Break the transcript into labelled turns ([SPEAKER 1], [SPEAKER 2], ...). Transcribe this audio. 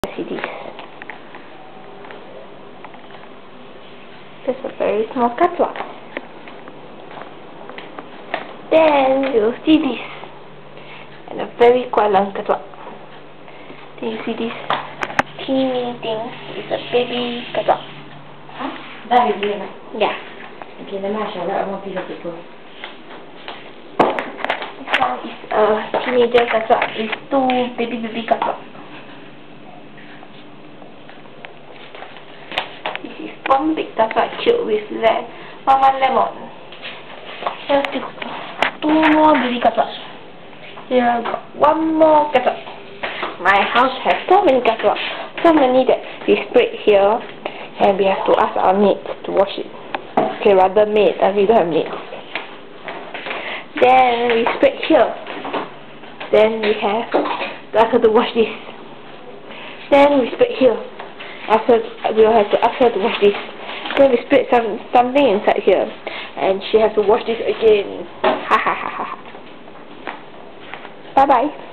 [SPEAKER 1] See this. There's a very small cutlet. Then you'll see this, and a very quite long cutlet. Then you see this teeny thing. It's a baby cutlet.
[SPEAKER 2] Huh? That is it.
[SPEAKER 1] Yeah.
[SPEAKER 2] Okay, then I shall write one piece of paper.
[SPEAKER 1] This one is a teenager cutlet. It's two baby cutlet. This is one big cutlet killed with one lemon. Here's two more baby cutlets. Here I got one more cutlet. My house has so many cutlets, so many that we spread here, and we have to ask our maid to wash it. Okay, rather maid, we don't have maid. Then we spread here. Then we have to ask her to wash this. Then we spread here. We will have to ask her to wash this. Then we spread something inside here, and she has to wash this again. Ha ha ha ha. Bye bye.